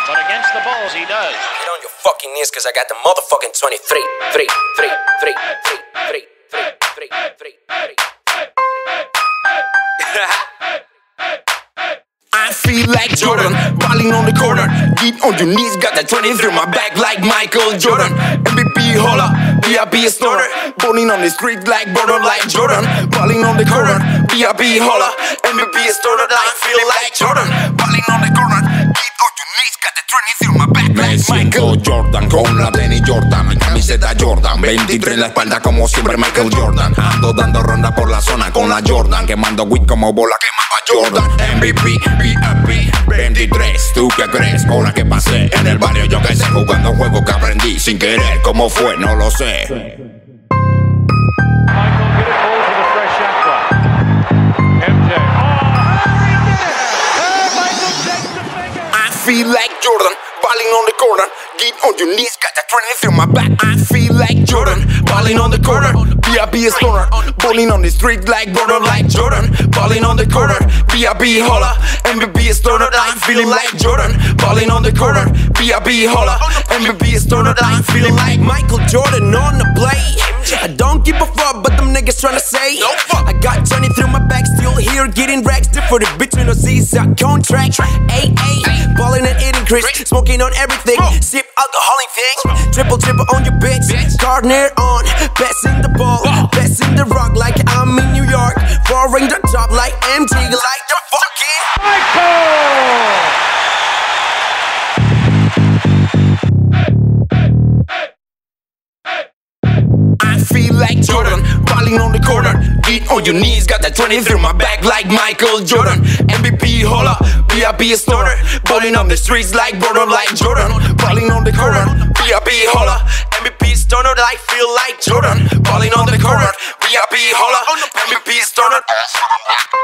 But against the balls, he does. Get on your fucking knees, cause I got the motherfucking 23. I feel like Jordan, balling on the corner. Get on your knees, got that 20 through my back like Michael Jordan. MVP holler, VIP snorter. Balling on the street like brother like Jordan. Balling on the corner, VIP holler. MVP snorter, I feel like Jordan. Balling on the corner, get on your knees, got that 20 through my back Me like siento Michael. Jordan con la tenis Jordan, mi camiseta Jordan, 23 en la espalda como siempre Michael Jordan. Ando dando ronda por la zona con la Jordan, quemando weed como bola quemaba Jordan. MVP, VIP, 23, ¿tú qué crees? Ahora que pasé en el barrio yo que sé, jugando juegos que aprendí sin querer. ¿Cómo fue? No lo sé. Michael, get it ball to the fresh shot clock. MJ. Michael takes the finger. I feel like Jordan, balling on the corner. Get on your knees, got that 20 through my back. I feel like Jordan, balling on the corner. VIP stoner, balling on the street like brother like Jordan. Balling on the corner, VIP holler. MVP stoner, I'm feeling like Jordan. Balling on the corner, VIP holler. MVP stoner, I'm feeling like Michael Jordan on the blade. I don't give a fuck, but them niggas tryna say I got 20 through my back, still here getting racks. For the bitch in the Caesar contract. AA, balling and eating crisp, smoking on everything. Sip alcoholic thing, triple on your bitch. Gardner on, best in the ball, best in the rock like I'm in New York. Foreign the top like MT, like the fucking Michael! I feel like Jordan, balling on the corner. Get on your knees, got that 20 through my back like Michael Jordan. MVP holler, VIP snorter. Balling on the streets like brother like Jordan. Balling on the corner, VIP holler. MVP stoner, I feel like Jordan. Balling on the corner, VIP holler. MVP stoner.